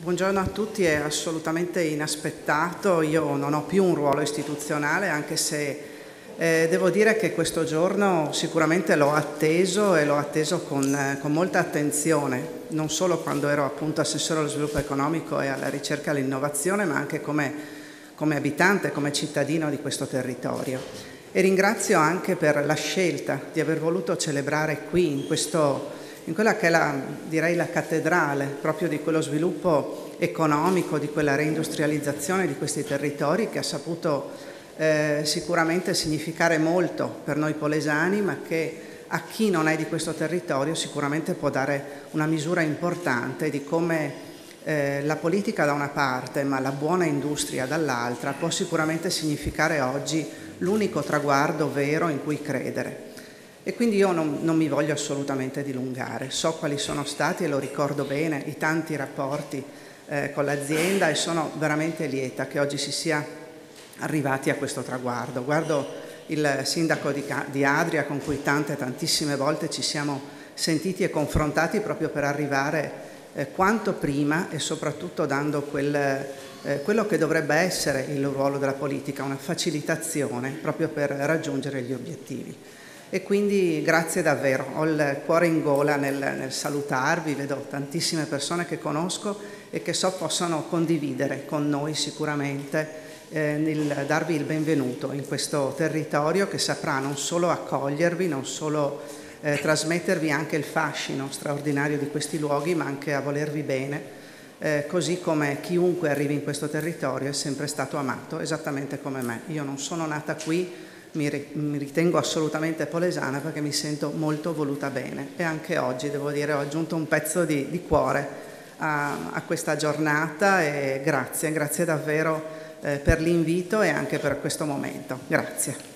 Buongiorno a tutti, è assolutamente inaspettato. Io non ho più un ruolo istituzionale, anche se devo dire che questo giorno sicuramente l'ho atteso e l'ho atteso con molta attenzione, non solo quando ero appunto assessore allo sviluppo economico e alla ricerca e all'innovazione, ma anche come abitante, come cittadino di questo territorio. E ringrazio anche per la scelta di aver voluto celebrare qui, in quella che è direi la cattedrale proprio di quello sviluppo economico, di quella reindustrializzazione di questi territori che ha saputo sicuramente significare molto per noi polesani, ma che a chi non è di questo territorio sicuramente può dare una misura importante di come la politica da una parte, ma la buona industria dall'altra, può sicuramente significare oggi l'unico traguardo vero in cui credere. E quindi io non mi voglio assolutamente dilungare, so quali sono stati, e lo ricordo bene, i tanti rapporti con l'azienda, e sono veramente lieta che oggi si sia arrivati a questo traguardo. Guardo il sindaco di Adria, con cui tantissime volte ci siamo sentiti e confrontati proprio per arrivare quanto prima, e soprattutto dando quello che dovrebbe essere il ruolo della politica, una facilitazione proprio per raggiungere gli obiettivi. E quindi grazie davvero, ho il cuore in gola nel salutarvi, vedo tantissime persone che conosco e che so possono condividere con noi sicuramente nel darvi il benvenuto in questo territorio che saprà non solo accogliervi, non solo trasmettervi anche il fascino straordinario di questi luoghi, ma anche a volervi bene, così come chiunque arrivi in questo territorio è sempre stato amato, esattamente come me. Io non sono nata qui, mi ritengo assolutamente polesana perché mi sento molto voluta bene, e anche oggi, devo dire, ho aggiunto un pezzo di cuore a questa giornata, e grazie davvero per l'invito e anche per questo momento. Grazie.